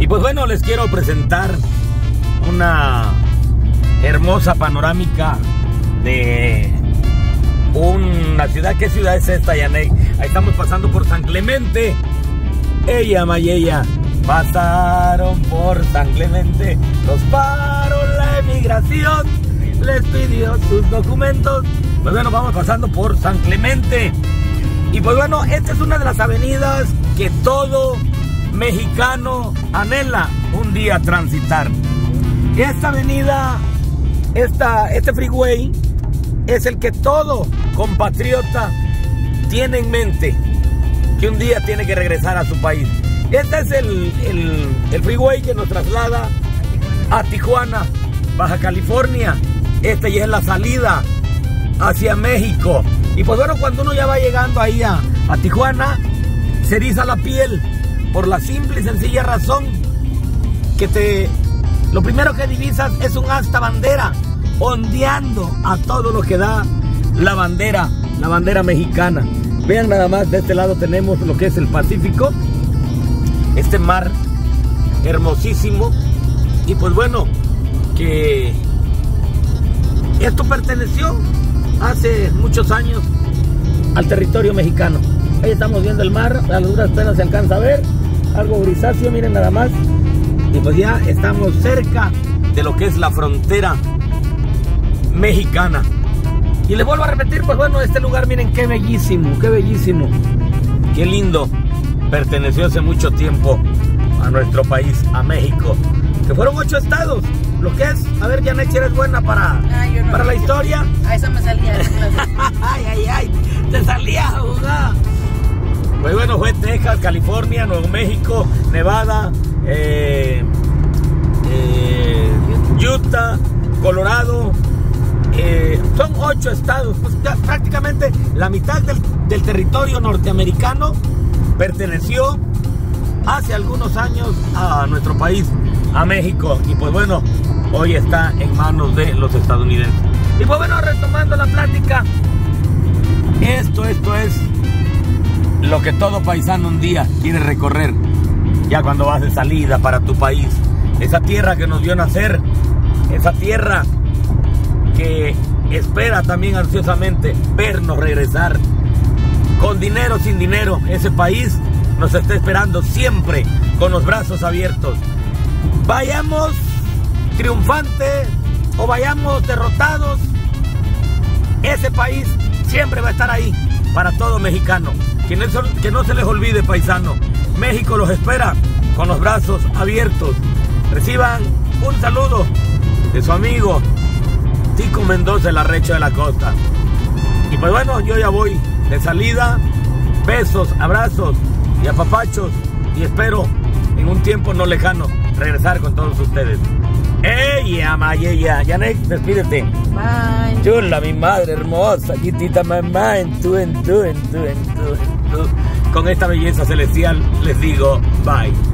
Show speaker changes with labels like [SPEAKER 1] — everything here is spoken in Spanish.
[SPEAKER 1] Y pues bueno, les quiero presentar una hermosa panorámica de una ciudad. ¿Qué ciudad es esta, Yanek? Ahí estamos pasando por San Clemente. Ella, Mayella, pasaron por San Clemente, los paró la emigración, les pidió sus documentos. Pues bueno, vamos pasando por San Clemente. Y pues bueno, esta es una de las avenidas que todo mexicano anhela un día transitar. Esta avenida, este freeway, es el que todo compatriota tiene en mente, que un día tiene que regresar a su país. Este es el freeway que nos traslada a Tijuana, Baja California. Esta ya es la salida hacia México. Y pues bueno, cuando uno ya va llegando ahí a Tijuana, se eriza la piel por la simple y sencilla razón que lo primero que divisas es un asta bandera ondeando a todo lo que da la bandera mexicana. Vean nada más, de este lado tenemos lo que es el Pacífico, este mar hermosísimo. Y pues bueno, que esto perteneció hace muchos años al territorio mexicano. Ahí estamos viendo el mar, a duras penas se alcanza a ver, algo grisáceo, miren nada más. Y pues ya estamos cerca de lo que es la frontera mexicana. Y les vuelvo a repetir, pues bueno, este lugar, miren qué bellísimo, qué lindo. Perteneció hace mucho tiempo a nuestro país, a México, que fueron 8 estados. Lo que es, a ver, Janet, si eres buena para la historia.
[SPEAKER 2] A esa me salía.
[SPEAKER 1] ay, te salía a jugar. Pues bueno, fue Texas, California, Nuevo México, Nevada, Utah, Colorado. Son 8 estados, pues ya prácticamente la mitad del territorio norteamericano perteneció hace algunos años a nuestro país, a México. Y pues bueno, hoy está en manos de los estadounidenses. Y pues bueno, retomando la plática, esto es lo que todo paisano un día quiere recorrer, ya cuando vas de salida para tu país. Esa tierra que nos vio nacer, esa tierra que espera también ansiosamente vernos regresar, con dinero o sin dinero. Ese país nos está esperando siempre con los brazos abiertos. Vayamos triunfantes o vayamos derrotados, ese país siempre va a estar ahí para todo mexicano. Que no se les olvide, paisano, México los espera con los brazos abiertos. Reciban un saludo de su amigo Tico Mendoza, el arrecho de la costa. Y pues bueno, yo ya voy de salida. Besos, abrazos y apapachos, y espero en un tiempo no lejano regresar con todos ustedes. ¡Ella, Mayella! Yanek, despídete.
[SPEAKER 2] Bye.
[SPEAKER 1] Chula, mi madre hermosa, chiquitita mamá, en tú. Con esta belleza celestial les digo bye.